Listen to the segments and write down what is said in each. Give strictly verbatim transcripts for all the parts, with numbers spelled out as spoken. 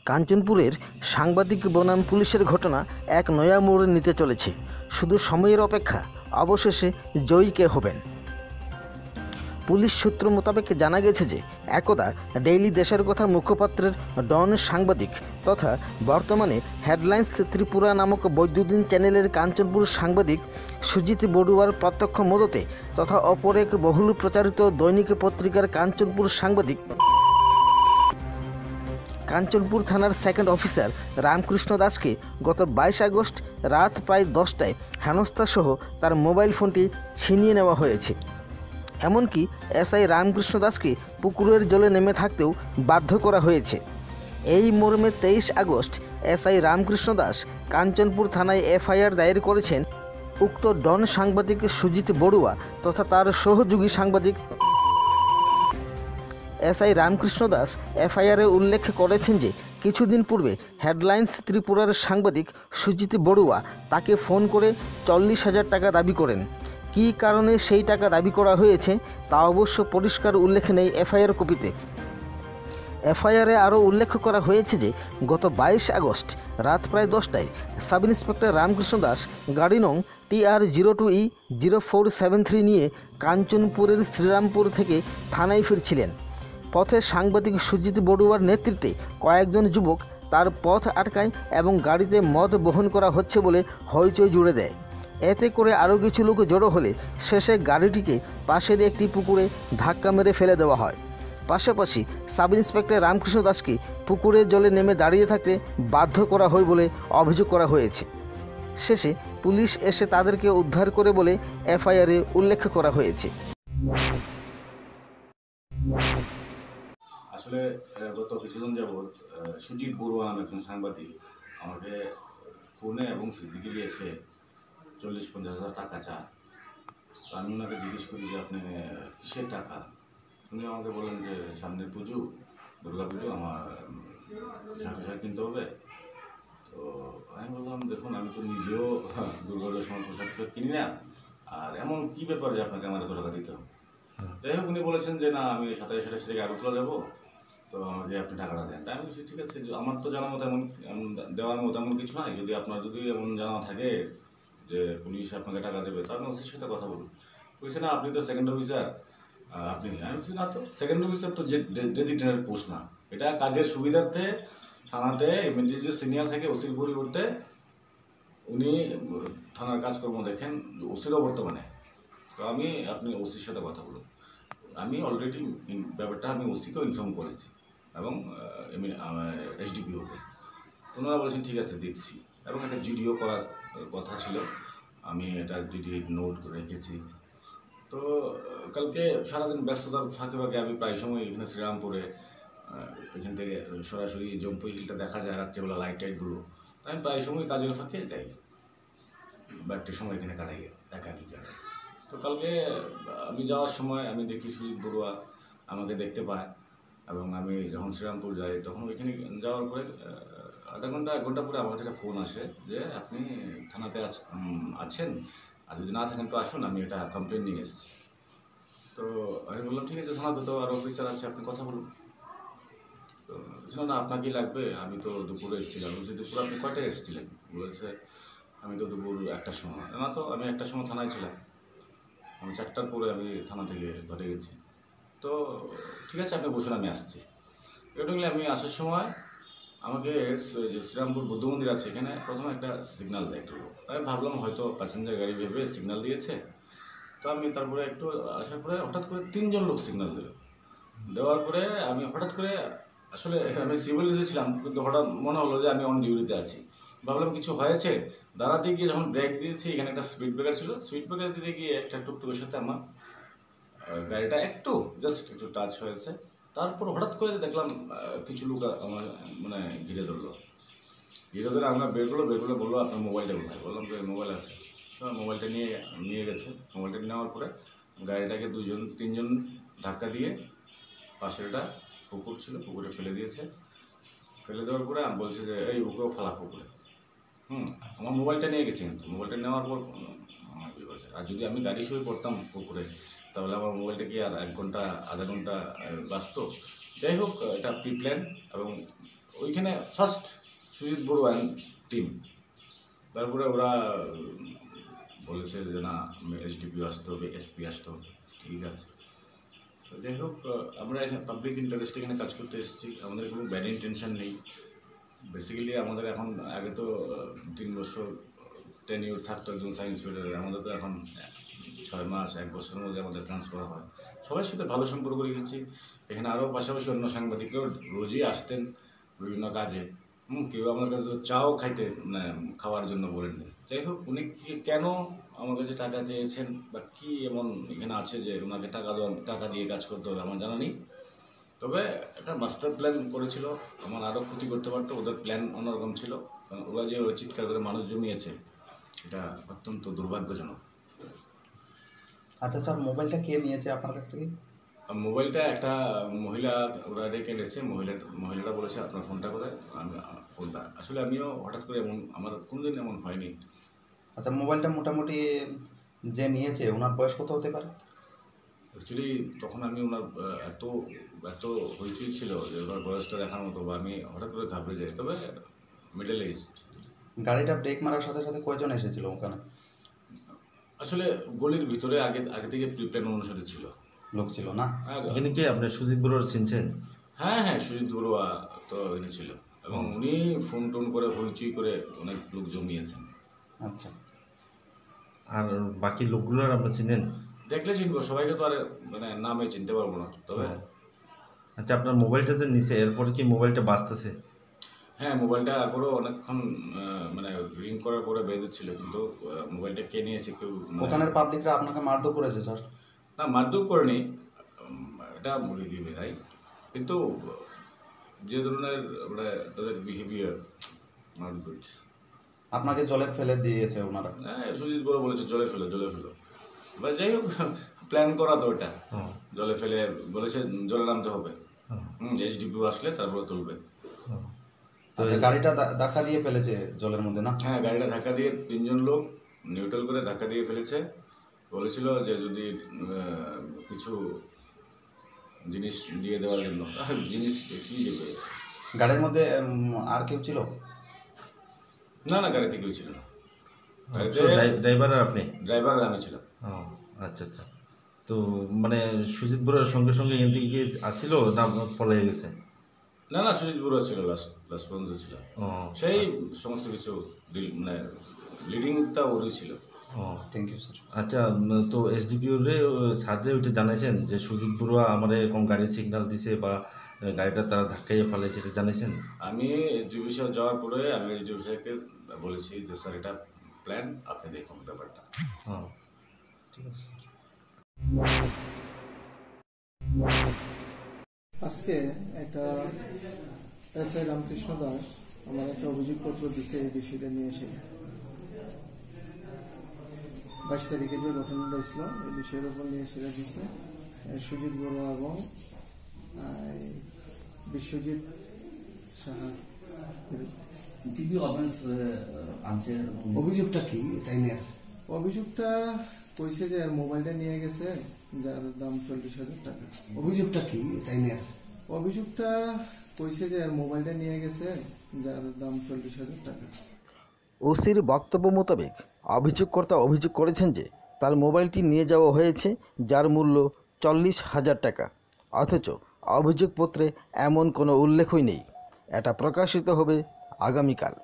কাঞ্চনপুরের সাংবাদিক বনাম পুলিশের ঘটনা এক নয়া মোড় নিতে চলেছে। শুধু সময়ের অপেক্ষা, অবশেষে জয়ী কে হবেন। পুলিশ সূত্র মোতাবেক জানা গেছে যে একদা ডেইলি দেশের কথা মুখপাত্রের ডন সাংবাদিক তথা বর্তমানে হেডলাইন্স ত্রিপুরা নামক বৈদ্যুদিন চ্যানেলের কাঞ্চনপুর সাংবাদিক সুজিত বড়ুয়ার প্রত্যক্ষ মদতে তথা অপর এক বহুল প্রচারিত দৈনিক পত্রিকার কাঞ্চনপুর সাংবাদিক কাঞ্চনপুর থানার সেকেন্ড অফিসার রামকৃষ্ণ দাসকে গত বাইশ আগস্ট রাত প্রায় দশটায় হেনস্থাসহ তার মোবাইল ফোনটি ছিনিয়ে নেওয়া হয়েছে। এমনকি এসআই রামকৃষ্ণ দাসকে পুকুরের জলে নেমে থাকতেও বাধ্য করা হয়েছে। এই মর্মে তেইশ আগস্ট এসআই রামকৃষ্ণ দাস কাঞ্চনপুর থানায় এফআইআর দায়ের করেছেন উক্ত ডন সাংবাদিক সুজিত বড়ুয়া তথা তার সহযোগী সাংবাদিক। এসআই রামকৃষ্ণ দাস এফআইআরে উল্লেখ করেছেন যে কিছুদিন পূর্বে হেডলাইন্স ত্রিপুরার সাংবাদিক সুজিত বড়ুয়া তাকে ফোন করে চল্লিশ হাজার টাকা দাবি করেন। কী কারণে সেই টাকা দাবি করা হয়েছে তা অবশ্য পরিষ্কার উল্লেখ নেই এফআইআর কপিতে। এফআইআরে আরও উল্লেখ করা হয়েছে যে গত বাইশ আগস্ট রাত প্রায় দশটায় সাব ইন্সপেক্টর রামকৃষ্ণ দাস গাড়ি নং T R zero two E zero four seven three নিয়ে কাঞ্চনপুরের শ্রীরামপুর থেকে থানায় ফিরছিলেন। পথে সাংবাদিক সুজিত বড়ুয়ার নেতৃত্বে কয়েকজন যুবক তার পথ আটকায় এবং গাড়িতে মদ বহন করা হচ্ছে বলে হইচই জুড়ে দেয়। এতে করে আরও কিছু লোক জড়ো হলে শেষে গাড়িটিকে পাশের একটি পুকুরে ধাক্কা মেরে ফেলে দেওয়া হয়। পাশাপাশি সাব ইন্সপেক্টর রামকৃষ্ণ দাসকে পুকুরের জলে নেমে দাঁড়িয়ে থাকতে বাধ্য করা হয় বলে অভিযোগ করা হয়েছে। শেষে পুলিশ এসে তাদেরকে উদ্ধার করে বলে এফআইআরে উল্লেখ করা হয়েছে। আসলে গত কিছুদিন যাবৎ সুজিত বড়ুয়া নামে একজন সাংবাদিক আমাকে ফোনে এবং ফিজিক্যালি এসে চল্লিশ পঞ্চাশ হাজার টাকা চান। তো আমি ওনাকে জিজ্ঞেস করি যে আপনি কিসের টাকা। উনি আমাকে বলেন যে সামনে পুজো, দুর্গা পুজো, আমার পোশাক টোশাক কিনতে হবে। তো আমি বললাম দেখুন আমি তো নিজেও দুর্গা পুজোর সময় পোশাক টোশাক কিনি না, আর এমন কী ব্যাপার যে আপনাকে আমার এত টাকা দিতে হবে। যাই হোক উনি বলেছেন যে না আমি সাতাশ আঠাশ তারিখে আগরতলা যাবো, তো আমাকে আপনি টাকাটা দেন। আমি বলছি ঠিক আছে, আমার তো জানার মতো এমন দেওয়ার মতো এমন কিছু নাই। যদি আপনার যদি এমন জানা থাকে যে পুলিশ আপনাকে টাকা দেবে তো আপনি ওসির সাথে কথা বলুন। বলছে না আপনি তো সেকেন্ড অফিসার, আপনি। আমি বলছি না তো সেকেন্ড অফিসার তো যে ডেজিগনেটেড পোস্ট না, এটা কাজের সুবিধার্থে থানাতে এমনি যে সিনিয়র থাকে ওসির পরিবর্তে উনি থানার কাজকর্ম দেখেন ওসিরও বর্তমানে। তো আমি আপনি ওসির সাথে কথা বলুন। আমি অলরেডি ব্যাপারটা আমি ওসিকেও ইনফর্ম করেছি এবং এমনি এসডিপিওকে। ওনারা বলেছেন ঠিক আছে দেখছি, এবং একটা জিডিও করার কথা ছিল, আমি এটা জিডি নোট রেখেছি। তো কালকে সারাদিন ব্যস্ততার ফাঁকে ফাঁকে আমি প্রায় সময় এখানে শ্রীরামপুরে এখান থেকে সরাসরি জম্পুই হিলটা দেখা যায় রাত্রেবেলা লাইট টাইটগুলো, আমি প্রায় সময় কাজের ফাঁকে যাই বা একটু সময় এখানে কাটাই, একাকি কাটাই। তো কালকে আমি যাওয়ার সময় আমি দেখি সুজিত বড়ুয়া আমাকে দেখতে পায়, এবং আমি যখন শ্রীরামপুর যাই তখন ওইখানে যাওয়ার পরে আধা ঘন্টা এক ঘন্টা পরে আমার কাছে একটা ফোন আসে যে আপনি থানাতে আছেন, আর যদি না থাকেন তো আসুন, আমি এটা কমপ্লেন নিয়ে এসেছি। তো আমি বললাম ঠিক আছে, থানাতে তো আর অফিসার আছে, আপনি কথা বলুন। তো ছিল না আপনাকেই লাগবে, আমি তো দুপুরে এসেছিলাম। বলছি দুপুরে আপনি কয়টায় এসেছিলেন? বলেছে আমি তো দুপুর একটার সময়। না তো আমি একটার সময় থানায় ছিলাম, আমি চারটার পরে আমি থানা থেকে ঘরে গেছি। তো ঠিক আছে আপনি বসুন আমি আসছি। এটুকুলি আমি আসার সময় আমাকে যে শ্রীরামপুর বুদ্ধ মন্দির আছে এখানে প্রথমে একটা সিগন্যাল দেয় একটু। আমি ভাবলাম হয়তো প্যাসেঞ্জার গাড়ি ভেবে সিগন্যাল দিয়েছে। তো আমি তারপরে একটু আসার পরে হঠাৎ করে তিনজন লোক সিগন্যাল দিল। দেওয়ার পরে আমি হঠাৎ করে আসলে আমি সিভিল এসেছিলাম, কিন্তু হঠাৎ মনে হলো যে আমি অন ডিউটিতে আছি। ভাবলাম কিছু হয়েছে, দাঁড়াতে গিয়ে যখন ব্রেক দিয়েছি এখানে একটা স্পিড ব্রেকার ছিল, স্পিড ব্রেকার দিতে গিয়ে একটা টুকটুকের সাথে আমার গাড়িটা একটু জাস্ট একটু টাচ হয়েছে। তারপর হঠাৎ করে দেখলাম কিছু লোক আমার মানে ঘিরে ধরলো। ঘিরে ধরে আমরা বের করলো, বের করে বললো আপনার মোবাইলটা কোথায়? বললাম যে মোবাইল আছে। তো মোবাইলটা নিয়ে নিয়ে গেছে। মোবাইলটা নেওয়ার পরে গাড়িটাকে দুজন তিনজন ধাক্কা দিয়ে পাশের একটা পুকুর ছিল, পুকুরে ফেলে দিয়েছে। ফেলে দেওয়ার পরে আমি বলছে যে এই ওকেও ফালা পুকুরে। হুম আমার মোবাইলটা নিয়ে গেছে, কিন্তু মোবাইলটা নেওয়ার পর আর যদি আমি গাড়ি শুয়ে পড়তাম পুকুরে তাহলে আমার মোবাইলটা কি আর এক ঘন্টা আধা ঘন্টা বাঁচত। যাই হোক এটা প্রি প্ল্যান এবং ওইখানে ফার্স্ট সুজিত বড়ুয়া টিম, তারপরে ওরা বলেছে যে না এসডিপিও আসতে হবে, এসপি আসতে হবে, ঠিক আছে। তো যাই হোক, আমরা এখানে পাবলিক ইন্টারেস্ট এখানে কাজ করতে এসেছি, আমাদের কোনো ব্যাড ইন্টেনশন নেই। বেসিক্যালি আমাদের এখন, আগে তো তিন বছর টেন ইয়ার থাকতো একজন সায়েন্স ফেডারের, আমাদের তো এখন ছয় মাস এক বছরের মধ্যে আমাদের ট্রান্সফার হয়। সবার সাথে ভালো সম্পর্ক রেখেছি। এখানে আরও পাশাপাশি অন্য সাংবাদিকরাও রোজই আসতেন বিভিন্ন কাজে। হুম কেউ আমার কাছে তো চাও খাইতে মানে খাওয়ার জন্য বলেননি। যাই হোক, উনি কি কেন আমার কাছে টাকা চেয়েছেন বা কী এমন এখানে আছে যে ওনাকে টাকা দেওয়া টাকা দিয়ে কাজ করতে হবে আমার জানা নেই। তবে একটা মাস্টার প্ল্যান করেছিল, আমার আরও ক্ষতি করতে পারতো, ওদের প্ল্যান অন্যরকম ছিল। কারণ ওরা যে চিৎকার করে মানুষ জমিয়েছে, এটা অত্যন্ত দুর্ভাগ্যজনক। আচ্ছা স্যার, মোবাইলটা কে নিয়েছে আপনার কাছ থেকে? মোবাইলটা একটা মহিলা ওরা রেখে গেছে, মহিলা মহিলাটা বলেছে আপনার ফোনটা করে। আমি ফোনটা আসলে আমিও হঠাৎ করে এমন, আমার কোনোদিন এমন হয়নি। আচ্ছা, মোবাইলটা মোটামুটি যে নিয়েছে ওনার বয়স কত হতে পারে? অ্যাকচুয়ালি তখন আমি ওনার এত এত হইচই ছিল যে ওনার বয়সটা দেখার মতো, বা আমি হঠাৎ করে ঘাবড়ে যাই। তবে মিডল এজ। গাড়িটা ব্রেক মারার সাথে সাথে কয়জন এসেছিল ওখানে? আসলে গলির ভিতরে আগে আগে থেকে প্রিপ্ল্যান অনুসারে ছিল, লোক ছিল না? এখানে কি আপনি সুজিত বড়ুয়া চিনছেন? হ্যাঁ হ্যাঁ, সুজিত বড়ুয়া তো এখানে ছিল, এবং উনি ফোন টোন করে হইচই করে অনেক লোক জমিয়েছেন। আচ্ছা, আর বাকি লোকগুলোর আপনি চিনেন? দেখলে চিনবো, সবাইকে তো আর মানে নামে চিনতে পারবো না। তবে আচ্ছা, আপনার মোবাইলটা যে নিচে, এরপরে কি মোবাইলটা বাঁচতেছে? হ্যাঁ, মোবাইলটা পরও অনেকক্ষণ মানে রিং করার পরে বেজেছিল, কিন্তু মোবাইলটা কে নিয়েছে কেউ মানে- ওখানের পাবলিকরা আপনাকে মারধর করেছে স্যার? না, মারধর করেনি, এটা ভাই, কিন্তু যে ধরনের মানে তাদের বিহেভিয়ার নট গুড। আপনাকে জলে ফেলে দিয়েছে ওনারা? হ্যাঁ, সুজিত বড় বলেছে জলে ফেলো জলে ফেলো, বা যাই হোক প্ল্যান করা তো ওটা। জলে ফেলে বলেছে জলে নামতে হবে, হুম এইচডিপিও আসলে তারপরে তুলবে। আচ্ছা, গাড়িটা ধা- ধাক্কা দিয়ে ফেলেছে জলের মধ্যে না? হ্যাঁ, গাড়িটা ধাক্কা দিয়ে তিনজন লোক নিউট্রাল করে ধাক্কা দিয়ে ফেলেছে। বলেছিল যে যদি আহ, কিছু জিনিস দিয়ে দেওয়ার জন্য। আর জিনিস কী দেবে? গাড়ির মধ্যে উম, আর কেউ ছিল? না না, গাড়িতে কেউ ছিল না, গাড়িতে ড্রাইভার আর আপনি? ড্রাইভার আর আমি ছিলাম। ও আচ্ছা আচ্ছা। তো মানে সুজিত বড়ুয়ার সঙ্গে সঙ্গে এখান থেকে গিয়ে আসছিল না পলে গেছে? না না, সুজিত বড়ুয়া ছিল, লাস্ট লাস্ট পর্যন্ত ছিল। ও সেই সমস্ত কিছু ডিল- মানে লিডিংটা ওরই ছিল। ও থ্যাংক ইউ স্যার। আচ্ছা, উম, তো এসডিপিও রে সার্জে ওইটা জানাইছেন যে সুজিত বড়ুয়া আমার এরকম গাড়ির সিগন্যাল দিছে বা গাড়িটা তারা ধাক্কাইয়ে ফেলেছে, এটা জানাইছেন? আমি এক্সিবিশন যাওয়ার পরে আমি এক্সিবিশনকে বলেছি যে স্যার এটা প্ল্যান, আপনি দেখুন ব্যাপারটা। হ্যাঁ, ঠিক আছে। আজকে একটা এস আই রামকৃষ্ণ দাস আমার একটা অভিযোগপত্র দিছে এই বিষয়টা নিয়ে এসে। বাইশ তারিখে যে ঘটনাটা হয়েছিল এই বিষয়ের উপর নিয়ে সেটা দিছে সুজিত বড়ুয়া এবং বিশ্বজিৎ সাহা। কি কি অফেন্স আনছে? অভিযোগটা কি তাই না? অভিযোগটা কইছে যে মোবাইলটা নিয়ে গেছে যার দাম চল্লিশ হাজার টাকা। অভিযোগটা কি তাই না? অভিযোগটা কইছে যে মোবাইলটা নিয়ে গেছে যার দাম চল্লিশ হাজার টাকা। ওসির বক্তব্য মোতাবেক অভিযোগকর্তা অভিযোগ করেছেন যে তার মোবাইলটি নিয়ে যাওয়া হয়েছে যার মূল্য চল্লিশ হাজার টাকা, অথচ অভিযোগপত্রে এমন কোনো উল্লেখই নেই। এটা প্রকাশিত হবে আগামীকাল।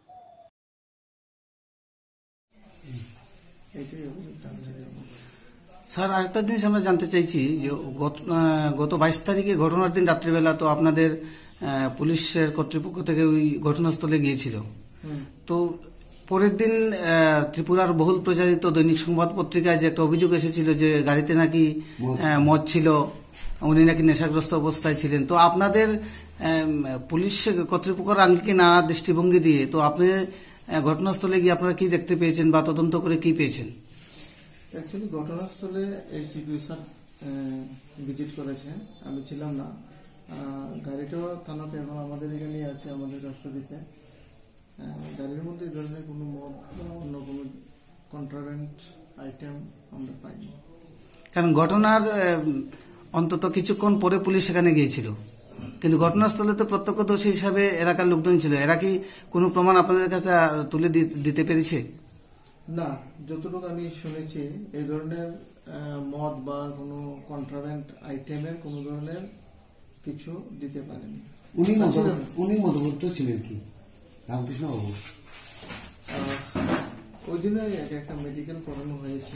এইটাই অভিযোগটা আনছে। স্যার, আরেকটা জিনিস আমরা জানতে চাইছি যে গত আহ, গত বাইশ তারিখে ঘটনার দিন রাত্রিবেলা তো আপনাদের আহ, পুলিশের কর্তৃপক্ষ থেকে ওই ঘটনাস্থলে গিয়েছিল। তো পরের দিন আহ, ত্রিপুরার বহুল প্রচারিত দৈনিক সংবাদ পত্রিকায় যে একটা অভিযোগ এসেছিল যে গাড়িতে নাকি আহ, মদ ছিল, উনি নাকি নেশাগ্রস্ত অবস্থায় ছিলেন। তো আপনাদের আহ, পুলিশ কর্তৃপক্ষের আঙ্গিকে নানা দৃষ্টিভঙ্গি দিয়ে তো আপনি আহ, ঘটনাস্থলে গিয়ে আপনারা কি দেখতে পেয়েছেন বা তদন্ত করে কি পেয়েছেন? অ্যাকচুয়ালি ঘটনাস্থলে এইচডিপিও স্যার ভিজিট করেছেন, আমি ছিলাম না। আহ, গাড়িটাও থানাতে এখন আমাদের এখানে আছে, আমাদের কাস্টডিতে। গাড়ির মধ্যে এই ধরনের কোনো মদ বা অন্য কোনো কন্ট্রাব্যান্ড আইটেম আমরা পাইনি। কারণ ঘটনার আহ, অন্তত কিছুক্ষণ পরে পুলিশ সেখানে গিয়েছিল। কিন্তু ঘটনাস্থলে তো প্রত্যক্ষদর্শী হিসাবে এলাকার লোকজন ছিল, এরা কি কোনো প্রমাণ আপনাদের কাছে আহ, তুলে দি- দিতে পেরেছে? না, যতটুকু আমি শুনেছি এই ধরনের আহ, মদ বা কোনো কন্ট্রাব্যান্ড আইটেমের কোনো ধরনের কিছু দিতে পারেনি। উনি মত- উনি মধ্যবর্তী ছিলেন কি রামকৃষ্ণ বাবু? আহ, ওই দিনে এক একটা মেডিকেল করানো হয়েছে,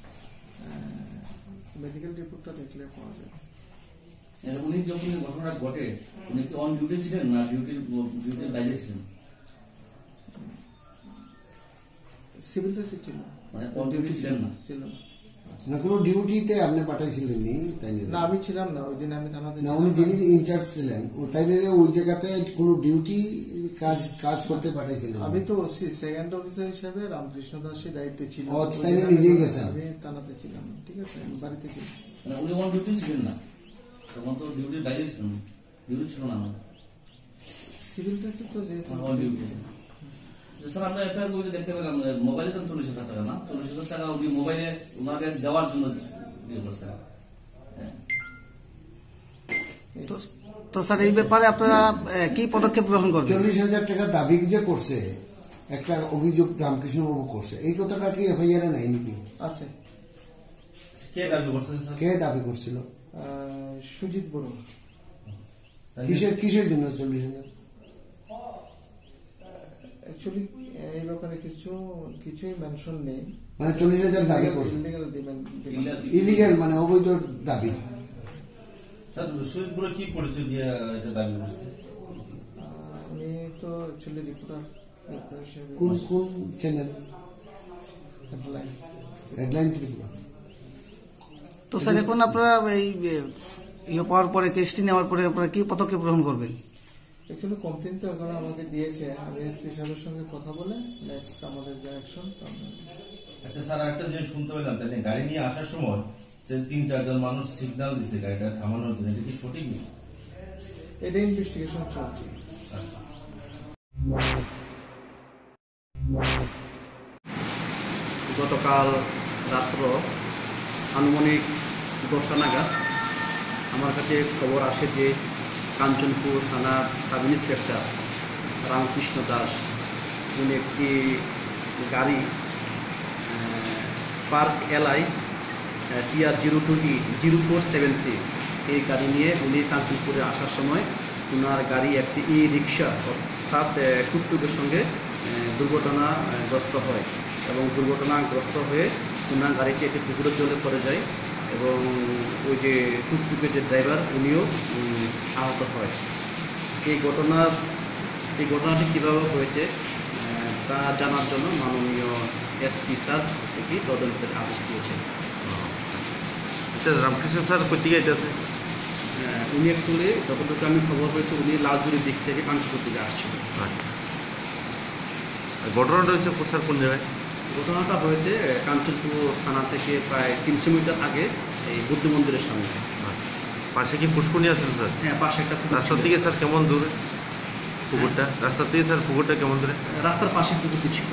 মেডিকেল রিপোর্টটা দেখলে পাওয়া যাবে। এর উনি যখন এই ঘটনাটা ঘটে উনি কি অন ডিউটি ছিলেন না ডিউটির ডিউটির বাইরে ছিলেন? সিভিল ড্রেসে ছিল, মানে অন ডিউটি ছিলেন না? ছিল না। না কোনো ডিউটিতে আপনি পাঠাইছিলেন নি তাই নিয়ে? না, আমি ছিলাম না ওই দিন, আমি থানাতে না ছিলাম উনি না। যিনি ইনচার্জ ছিলেন ও তাই নিয়ে ওই জায়গাতে কোনো ডিউটি কাজ কাজ করতে পাঠাইছিলেন? আমি তো ওসি সেকেন্ড অফিসার হিসেবে রামকৃষ্ণ দাসের দায়িত্বে ছিলাম। ও, ওই তাই দিন নিজেই আমি- গেছেন? আমি থানাতে ছিলাম না, ঠিক আছে, আমি বাড়িতে ছিলাম। মানে উনি অন ডিউটি ছিলেন না, তখন তো ডিউটির বাইরে ছিলেন, ডিউটি ছিল না আমার সিভিল ড্রেসে তো যেহেতু অন ডিউটি। স্যার আমরা একটা বইতে দেখতে পেলাম যে মোবাইলে তো চল্লিশ হাজার টাকা না, চল্লিশ হাজার টাকা উনি মোবাইলে ওনাকে দেওয়ার জন্য ইয়ে করছেন। হ্যাঁ। তো তো স্যার এই ব্যাপারে আপনারা আহ, কি পদক্ষেপ গ্রহণ করবেন? চল্লিশ হাজার টাকা দাবি যে করছে, একটা অভিযোগ রামকৃষ্ণ বাবু করছে, এই কথাটা কি এফআইআর নাই নাকি? আছে। কে দাবি করছেন স্যার? কে দাবি করছিল? আহ, সুজিত বড়ুয়া। কিসের কিসের জন্য চল্লিশ হাজার? অ্যাকচুয়ালি এই ব্যাপারে কিছু কিছুই মেনশন নেই। মানে চল্লিশ হাজার দাবি করছে, ইলিগাল ডিমান্ড। ইলিগেল মানে অবৈধ দাবি। স্যার শহীদপুরে কি পরিচয় দিয়ে এটা দাবি করছে? আমি তো অ্যাকচুয়ালি রিপোর্টার হিসেবে কোন কোন চ্যানেল? হেডলাইন। হেডলাইন ত্রিপুরা। তো স্যার এখন আপনারা এই এ, ইয়ে পাওয়ার পরে, কেসটি নেওয়ার পরে আপনারা কি পদক্ষেপ গ্রহণ করবেন? অ্যাকচুয়ালি কমপ্লেন তো এখন আমাকে দিয়েছে, আমি এসপি সাহেবের সঙ্গে কথা বলে নেক্সট আমাদের যে অ্যাকশন। আচ্ছা স্যার একটা জিনিস শুনতে পেলাম, তাই গাড়ি নিয়ে আসার সময় যে তিন চারজন মানুষ সিগন্যাল দিছে গাড়িটা থামানোর জন্য, এটা কি সঠিক না? এটা ইনভেস্টিগেশন চলছে। গতকাল রাত্র আনুমানিক দশটা নাগাদ আমার কাছে খবর আসে যে কাঞ্চনপুর থানার সাব ইন্সপেক্টর রামকৃষ্ণ দাস উনি একটি গাড়ি Spark LI TR zero two E zero four seven three এই গাড়ি নিয়ে উনি কাঞ্চনপুরে আসার সময় ওনার গাড়ি একটি ই রিক্সা অর্থাৎ টুকটুকের সঙ্গে দুর্ঘটনাগ্রস্ত হয় এবং দুর্ঘটনাগ্রস্ত হয়ে ওনার গাড়িটি একটি পুকুরের জলে পড়ে যায় এবং ওই যে টুকটুকের যে ড্রাইভার উনিও উম, আহত হয়। এই ঘটনার এই ঘটনাটি কীভাবে হয়েছে আহ, তা জানার জন্য মাননীয় এসপি স্যার থেকে তদন্তের আদেশ দিয়েছেন। আচ্ছা রামকৃষ্ণ স্যার কোথেকে যাচ্ছে? আহ, উনি অ্যাকচুয়ালি যতটুকু আমি খবর পেয়েছি উনি লালজুরির দিক থেকে কাঞ্চনপুর দিকে আসছিলেন। ঘটনাটা হয়েছে স্যার কোন জায়গায়? ঘটনাটা হয়েছে আহ, কাঞ্চনপুর থানা থেকে প্রায় তিনশো মিটার আগে এই বুদ্ধ মন্দিরের সামনে। পাশে কি পুষ্করণী আছে স্যার? হ্যাঁ, পাশে একটা পুকুর রাস্তা ছিল। থেকে স্যার কেমন দূরে পুকুরটা? রাস্তা থেকে স্যার পুকুরটা কেমন দূরে? রাস্তার পাশে পুকুরটি ছিল।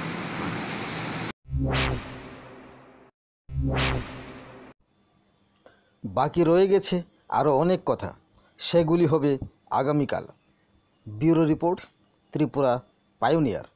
বাকি রয়ে গেছে আরও অনেক কথা, সেগুলি হবে আগামীকাল। Bureau report, Tripura pioneer.